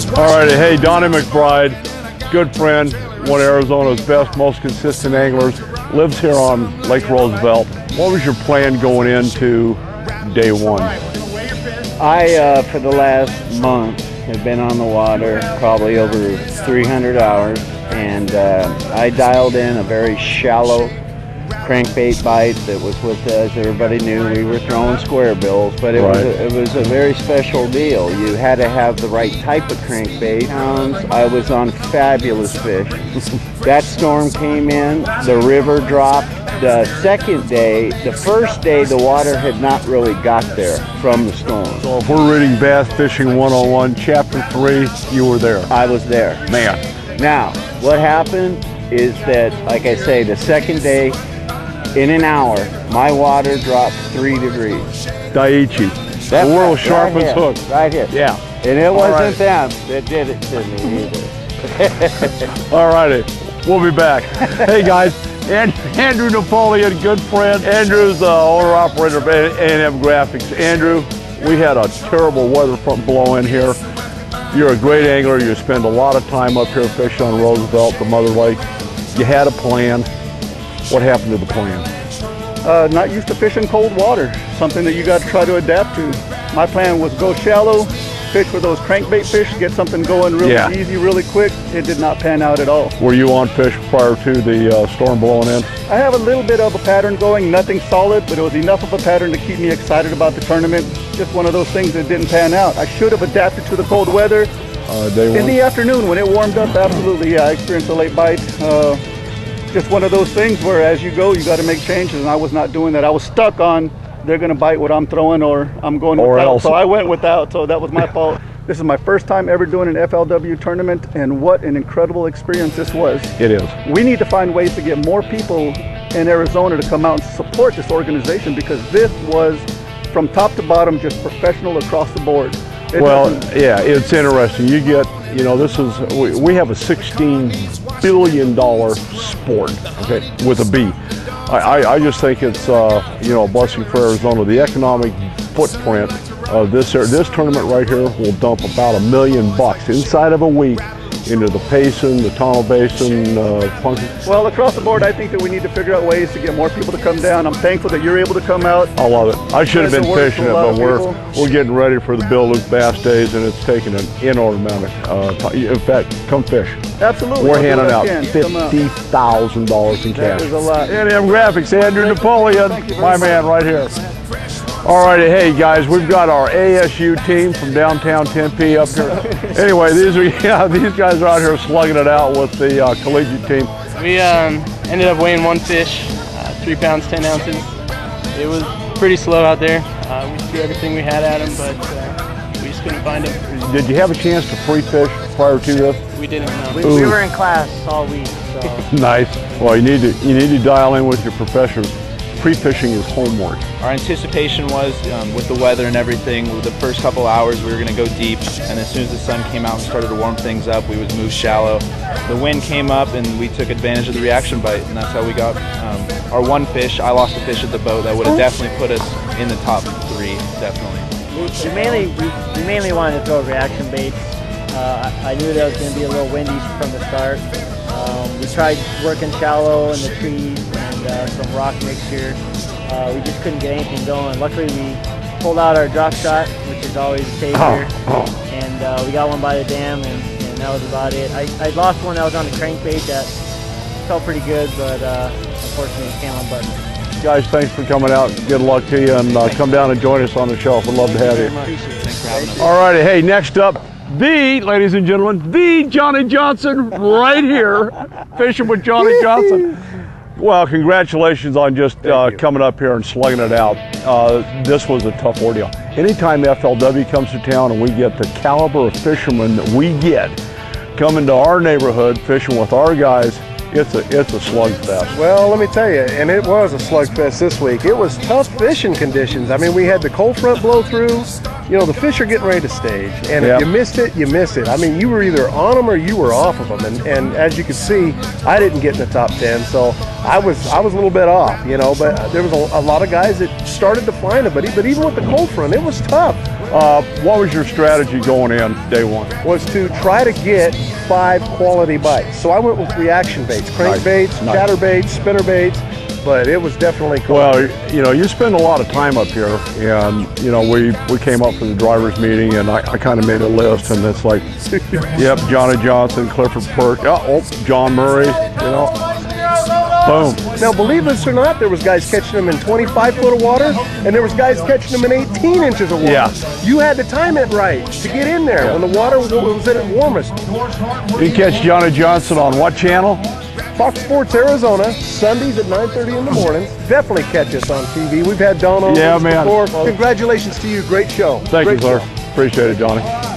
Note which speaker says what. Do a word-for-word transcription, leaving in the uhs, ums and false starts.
Speaker 1: All righty, hey, Donnie McBride, good friend, one of Arizona's best, most consistent anglers, lives here on Lake Roosevelt. What was your plan going into day one?
Speaker 2: I, uh, for the last month, have been on the water probably over three hundred hours, and uh, I dialed in a very shallow crankbait bite that was with, as everybody knew, we were throwing square bills, but it,
Speaker 1: right.
Speaker 2: was a, it was a very special deal. You had to have the right type of crankbait. I was on fabulous fish. That storm came in, the river dropped. The second day, the first day, the water had not really got there from the storm.
Speaker 1: So if we're reading Bass Fishing one oh one, Chapter three, you were there.
Speaker 2: I was there.
Speaker 1: Man.
Speaker 2: Now, what happened is that, like I say, the second day, in an hour, my water dropped three degrees.
Speaker 1: Daiichi, the world's sharpest
Speaker 2: right
Speaker 1: hook.
Speaker 2: Right here.
Speaker 1: Yeah.
Speaker 2: And it wasn't
Speaker 1: right.
Speaker 2: them that did it to me either.
Speaker 1: All righty, we'll be back. Hey guys, and Andrew Napoleon, good friend. Andrew's the owner operator of A and M Graphics. Andrew, we had a terrible weather front blow in here. You're a great angler. You spend a lot of time up here fishing on Roosevelt, the Mother Lake. You had a plan. What happened to the plan?
Speaker 3: Uh, not used to fishing cold water, something that you got to try to adapt to. My plan was go shallow, fish with those crankbait fish, get something going really
Speaker 1: yeah.
Speaker 3: easy, really quick. It did not pan out at all.
Speaker 1: Were you on fish prior to the uh, storm blowing in?
Speaker 3: I have a little bit of a pattern going, nothing solid, but it was enough of a pattern to keep me excited about the tournament. Just one of those things that didn't pan out. I should have adapted to the cold weather.
Speaker 1: Uh, day
Speaker 3: in
Speaker 1: one?
Speaker 3: the afternoon when it warmed up, absolutely, yeah, I experienced a late bite. Uh, just one of those things where as you go, you got to make changes, and I was not doing that. I was stuck on, they're going to bite what I'm throwing or I'm going
Speaker 1: or
Speaker 3: without.
Speaker 1: Else.
Speaker 3: So I went without, so that was my fault. This is my first time ever doing an F L W tournament, and what an incredible experience this was.
Speaker 1: It is.
Speaker 3: We need to find ways to get more people in Arizona to come out and support this organization, because this was from top to bottom just professional across the board. It
Speaker 1: well, yeah, it's interesting. You get, you know, this is, we, we have a sixteen billion dollar sport, okay, with a B. I, I, I just think it's, uh, you know, a blessing for Arizona. The economic footprint of this, this tournament right here will dump about a million bucks inside of a week into the Payson, the Tonto Basin, uh, Punky.
Speaker 3: Well, across the board, I think that we need to figure out ways to get more people to come down. I'm thankful that you're able to come out.
Speaker 1: I love it. I should have been fishing it, but we're we're getting ready for the Bill Luke Bass Days, and it's taking an inordinate amount of uh, time. In fact, come fish.
Speaker 3: Absolutely.
Speaker 1: We're handing out fifty thousand dollars in cash.
Speaker 3: That is a lot.
Speaker 1: A and M Graphics, Andrew Napoleon, my man right here. All righty, hey guys, we've got our A S U team from downtown Tempe up here. Anyway, these are yeah, these guys are out here slugging it out with the uh, collegiate team.
Speaker 4: We um, ended up weighing one fish, uh, three pounds, ten ounces. It was pretty slow out there. Uh, we threw everything we had at him, but uh, we just couldn't find him.
Speaker 1: Did you have a chance to free fish prior to this?
Speaker 4: We didn't know.
Speaker 5: We, we were in class all week. So.
Speaker 1: Nice. Well, you need to you need to dial in with your professors. Pre-fishing is homework.
Speaker 6: Our anticipation was, um, with the weather and everything, the first couple hours we were going to go deep, and as soon as the sun came out and started to warm things up, we would move shallow. The wind came up and we took advantage of the reaction bite, and that's how we got um, our one fish. I lost a fish at the boat that would have definitely put us in the top three, definitely.
Speaker 5: We mainly, we, we mainly wanted to throw reaction baits. Uh, I, I knew that it was going to be a little windy from the start. Um, we tried working shallow in the trees and uh, some rock mixture. Uh, we just couldn't get anything going. Luckily, we pulled out our drop shot, which is always a savior, and uh, we got one by the dam, and, and that was about it. I, I lost one that was on the crankbait that felt pretty good, but uh, unfortunately it came on button.
Speaker 1: Guys, thanks for coming out. Good luck to you, and uh, come down and join us on the shelf. We'd love to have you.
Speaker 6: Thanks for having us.
Speaker 1: All righty, hey, next up, the, ladies and gentlemen, the Johnny Johnson right here, fishing with Johnny Johnson. Well, congratulations on just uh, coming up here and slugging it out. Uh, this was a tough ordeal. Anytime F L W comes to town and we get the caliber of fishermen that we get coming to our neighborhood fishing with our guys, it's a it's a slugfest.
Speaker 7: Well, let me tell you, and it was a slugfest this week. It was tough fishing conditions. I mean, we had the cold front blow through. you know, the fish are getting ready to stage, and
Speaker 1: Yep.
Speaker 7: if you missed it, you missed it. I mean, you were either on them or you were off of them, and, and as you can see, I didn't get in the top ten, so I was I was a little bit off, you know, but there was a, a lot of guys that started to find it, but, but even with the cold front, it was tough.
Speaker 1: Uh, what was your strategy going in day one?
Speaker 7: Was to try to get five quality bites. So I went with reaction baits, crank
Speaker 1: Nice.
Speaker 7: baits,
Speaker 1: Nice.
Speaker 7: chatter baits, spinner baits, but it was definitely cool.
Speaker 1: Well, you know, you spend a lot of time up here, and you know, we we came up for the drivers' meeting, and I, I kind of made a list, and it's like, yep, Johnny Johnson, Clifford Perk, oh, oh, John Murray, you know, boom.
Speaker 7: Now, believe this or not, there was guys catching them in twenty-five foot of water, and there was guys catching them in eighteen inches of water.
Speaker 1: Yeah.
Speaker 7: You had to time it right to get in there
Speaker 1: Yeah.
Speaker 7: when the water was at its warmest.
Speaker 1: You can catch Johnny Johnson on what channel?
Speaker 7: Fox Sports Arizona, Sundays at nine thirty in the morning. Definitely catch us on T V. We've had Don on
Speaker 1: Yeah,
Speaker 7: this
Speaker 1: man.
Speaker 7: before. Congratulations to you. Great show.
Speaker 1: Thank
Speaker 7: Great
Speaker 1: you, sir.
Speaker 7: show.
Speaker 1: Appreciate it, Johnny.